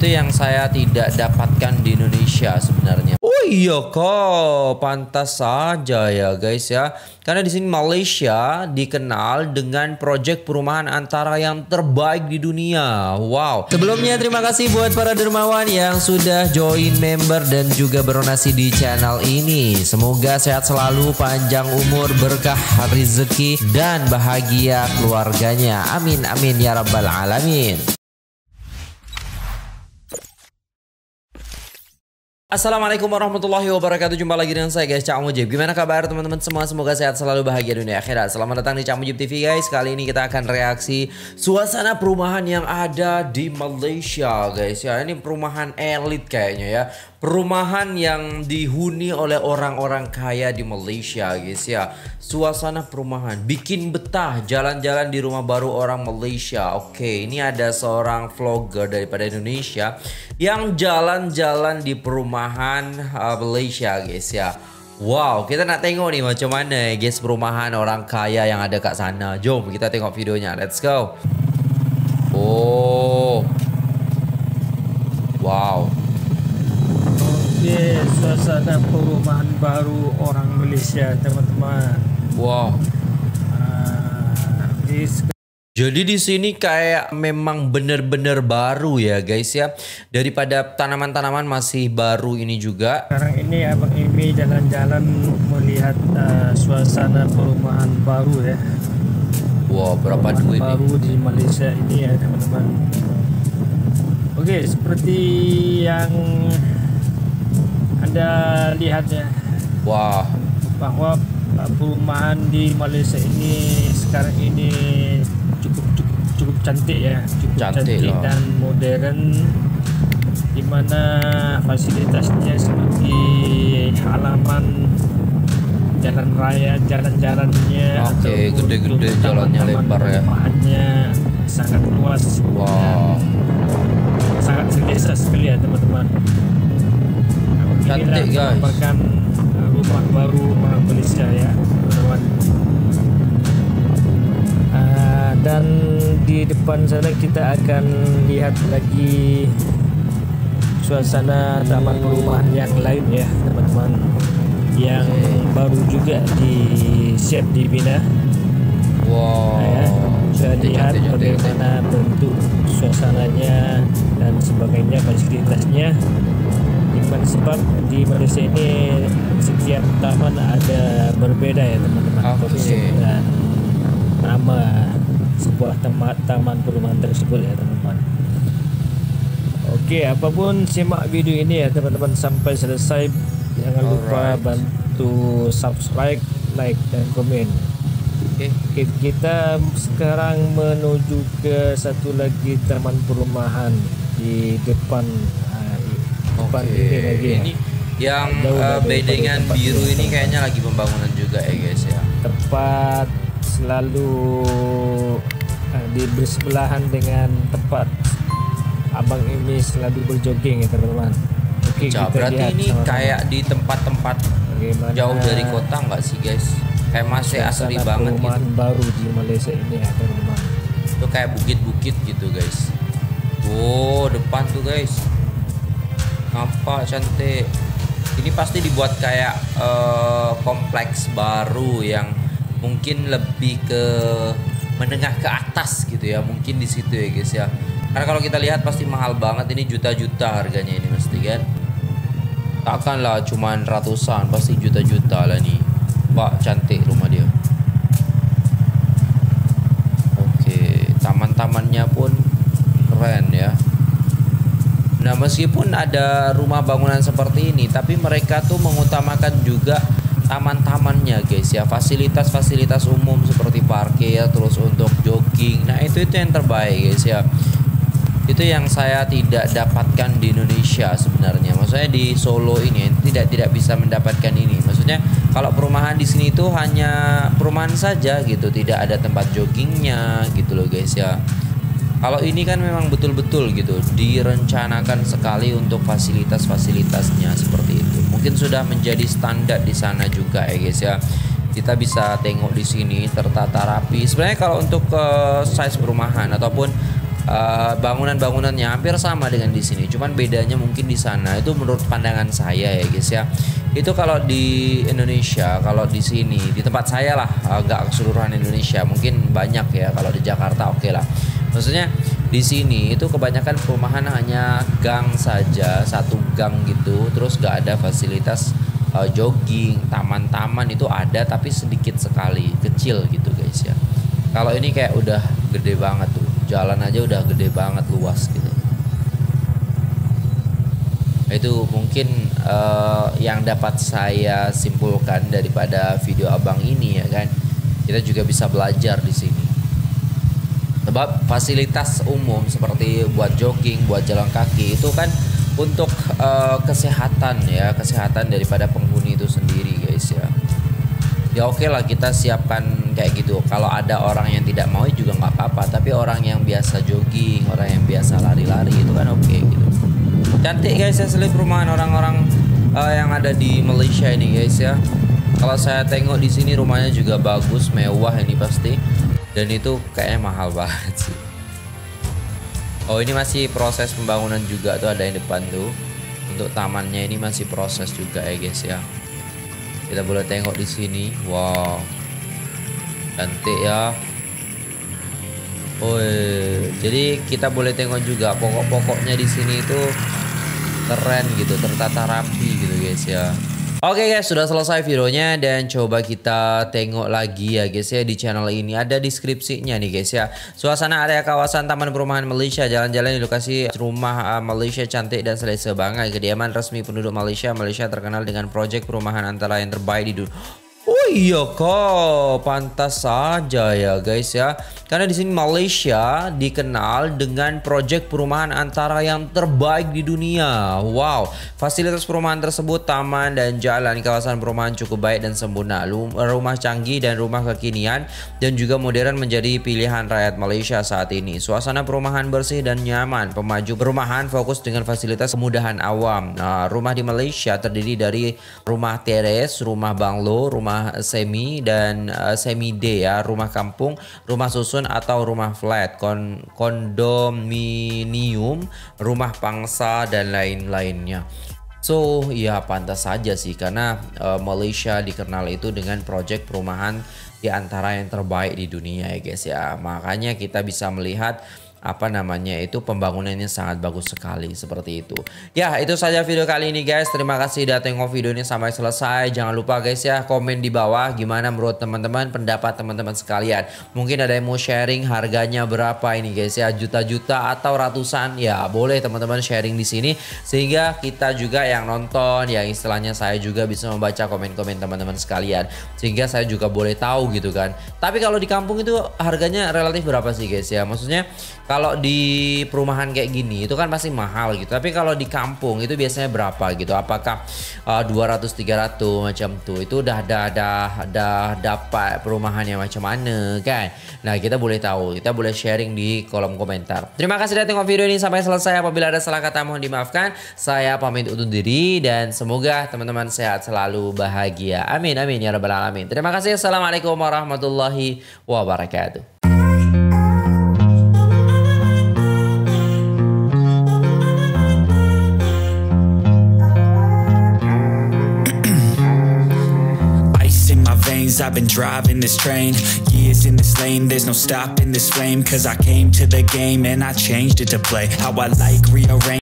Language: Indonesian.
Itu yang saya tidak dapatkan di Indonesia sebenarnya. Oh iya kok, pantas saja ya guys ya. Karena di sini Malaysia dikenal dengan proyek perumahan antara yang terbaik di dunia. Wow. Sebelumnya terima kasih buat para dermawan yang sudah join member dan juga berdonasi di channel ini. Semoga sehat selalu, panjang umur, berkah rezeki dan bahagia keluarganya. Amin amin ya rabbal alamin. Assalamualaikum warahmatullahi wabarakatuh. Jumpa lagi dengan saya guys, Cak Mujib. Gimana kabar teman-teman semua? Semoga sehat selalu, bahagia dunia akhirat. Selamat datang di Cak Mujib TV guys. Kali ini kita akan reaksi suasana perumahan yang ada di Malaysia guys ya. Ini perumahan elit kayaknya ya. Perumahan yang dihuni oleh orang-orang kaya di Malaysia guys ya. Suasana perumahan bikin betah jalan-jalan di rumah baru orang Malaysia. Oke, ini ada seorang vlogger daripada Indonesia yang jalan-jalan di perumahan Malaysia guys ya. Wow, kita nak tengok nih macam mana guys perumahan orang kaya yang ada kat sana. Jom kita tengok videonya. Let's go. Oh. Wow. Oke, suasana perumahan baru orang Malaysia teman-teman. Wow. Jadi di sini kayak memang bener-bener baru ya guys ya. Daripada tanaman-tanaman masih baru ini juga. Sekarang ini Abang Imi jalan-jalan melihat suasana perumahan baru ya. Wow, berapa duit baru di Malaysia ini ya teman-teman. Oke, seperti yang Anda lihat ya. Wah. Bahwa perumahan di Malaysia ini sekarang ini cukup cantik ya, cukup cantik dan modern, di mana fasilitasnya seperti halaman jalan raya, jalan-jalannya, oke, gede-gede, jalannya lebar ya, rumahnya sangat luas. Wow, sangat selesa sekali ya teman-teman. Cantik guys. Merupakan rumah baru orang Malaysia ya teman-teman. Dan di depan sana kita akan lihat lagi suasana taman perumahan yang lain ya teman-teman, yang baru juga disiap dibina. Wow, ya, bisa lihat bagaimana bentuk suasananya dan sebagainya, fasilitasnya. Sebab di Malaysia ini setiap taman ada berbeda ya teman-teman, dan nama sebuah taman perumahan tersebut ya teman-teman. Oke, apapun simak video ini ya teman-teman sampai selesai. Jangan lupa bantu subscribe, like dan komen. Oke, kita sekarang menuju ke satu lagi taman perumahan di depan. Ini lagi ya. Ini yang bedengan biru ini kayaknya lagi pembangunan juga ya guys ya. Tepat selalu di bersebelahan dengan tempat Abang ini selalu berjogging ya teman-teman. Oke, kita berarti lihat ini kayak di tempat-tempat jauh dari kota nggak sih guys? Kayak masih asli banget gitu. Baru di Malaysia ini ya teman-teman. Itu kayak bukit-bukit gitu guys. Wow, depan tuh guys. Nampak cantik. Ini pasti dibuat kayak kompleks baru yang mungkin lebih ke menengah ke atas gitu ya, mungkin di situ ya guys ya. Karena kalau kita lihat pasti mahal banget, ini juta-juta harganya ini mesti kan. Takkanlah cuman ratusan, pasti juta-juta lah nih. Pak, cantik rumah dia. Oke, taman-tamannya pun keren ya. Nah, meskipun ada rumah bangunan seperti ini, tapi mereka tuh mengutamakan juga taman-tamannya guys ya, fasilitas-fasilitas umum seperti parkir, terus untuk jogging. Nah, itu yang terbaik guys ya. Itu yang saya tidak dapatkan di Indonesia sebenarnya. Maksudnya di Solo ini tidak bisa mendapatkan ini. Maksudnya kalau perumahan di sini itu hanya perumahan saja gitu, tidak ada tempat joggingnya gitu loh guys ya. Kalau ini kan memang betul-betul gitu direncanakan sekali untuk fasilitas-fasilitasnya seperti itu. Mungkin sudah menjadi standar di sana juga ya guys ya. Kita bisa tengok di sini tertata rapi. Sebenarnya kalau untuk size perumahan ataupun bangunan-bangunannya hampir sama dengan di sini. Cuman bedanya mungkin di sana itu menurut pandangan saya ya guys ya. Itu kalau di Indonesia, kalau di sini di tempat saya lah, nggak keseluruhan Indonesia, mungkin banyak ya. Kalau di Jakarta oke lah. Maksudnya di sini itu kebanyakan perumahan hanya gang saja, satu gang gitu, terus nggak ada fasilitas jogging, taman-taman itu ada tapi sedikit sekali, kecil gitu guys ya. Kalau ini kayak udah gede banget tuh, jalan aja udah gede banget, luas gitu. Itu mungkin yang dapat saya simpulkan daripada video abang ini ya kan. Kita juga bisa belajar di sini. Sebab fasilitas umum seperti buat jogging, buat jalan kaki itu kan untuk kesehatan ya, kesehatan daripada penghuni itu sendiri guys ya. Ya oke lah kita siapkan kayak gitu. Kalau ada orang yang tidak mau juga nggak apa-apa. Tapi orang yang biasa jogging, orang yang biasa lari-lari itu kan oke gitu. Cantik guys ya selip perumahan orang-orang yang ada di Malaysia ini guys ya. Kalau saya tengok di sini rumahnya juga bagus, mewah ini pasti. Dan itu kayaknya mahal banget sih. Oh ini masih proses pembangunan juga tuh, ada yang depan tuh. Untuk tamannya ini masih proses juga ya guys ya. Kita boleh tengok di sini. Wow. Cantik ya. Oh, jadi kita boleh tengok juga pokok-pokoknya di sini itu keren gitu, tertata rapi gitu guys ya. Oke guys, sudah selesai videonya dan coba kita tengok lagi ya guys ya, di channel ini ada deskripsinya nih guys ya. Suasana area kawasan Taman Perumahan Malaysia, jalan-jalan di lokasi rumah Malaysia cantik dan selesa banget. Kediaman resmi penduduk Malaysia. Malaysia terkenal dengan proyek perumahan antara yang terbaik di dunia. Oh iya kok, pantas saja ya guys ya. Karena di sini Malaysia dikenal dengan proyek perumahan antara yang terbaik di dunia. Wow, fasilitas perumahan tersebut, taman dan jalan kawasan perumahan cukup baik dan sempurna. Rumah canggih dan rumah kekinian dan juga modern menjadi pilihan rakyat Malaysia saat ini. Suasana perumahan bersih dan nyaman. Pemaju perumahan fokus dengan fasilitas kemudahan awam. Nah, rumah di Malaysia terdiri dari rumah teres, rumah banglo, rumah semi dan semi D ya, rumah kampung, rumah susun atau rumah flat, kondominium, rumah pangsa dan lain-lainnya. So ya pantas saja sih karena Malaysia dikenal itu dengan proyek perumahan di antara yang terbaik di dunia ya guys ya. Makanya kita bisa melihat apa namanya itu pembangunannya sangat bagus sekali seperti itu. Ya itu saja video kali ini guys. Terima kasih udah tengok video ini sampai selesai. Jangan lupa guys ya, komen di bawah gimana menurut teman-teman, pendapat teman-teman sekalian. Mungkin ada yang mau sharing harganya berapa ini guys ya, juta-juta atau ratusan, ya boleh teman-teman sharing di sini sehingga kita juga yang nonton ya, istilahnya saya juga bisa membaca komen-komen teman-teman sekalian sehingga saya juga boleh tahu gitu kan. Tapi kalau di kampung itu harganya relatif berapa sih guys ya? Maksudnya kalau di perumahan kayak gini itu kan pasti mahal gitu. Tapi kalau di kampung itu biasanya berapa gitu? Apakah 200-300 macam tuh? Itu udah dapat perumahannya macam mana kan? Nah kita boleh tahu, kita boleh sharing di kolom komentar. Terima kasih sudah tengok video ini sampai selesai. Apabila ada salah kata mohon dimaafkan. Saya pamit undur diri dan semoga teman-teman sehat selalu, bahagia. Amin amin ya rabbal alamin. Terima kasih. Assalamualaikum warahmatullahi wabarakatuh. I've been driving this train, years in this lane, there's no stopping this flame, cause I came to the game and I changed it to play how I like, rearrange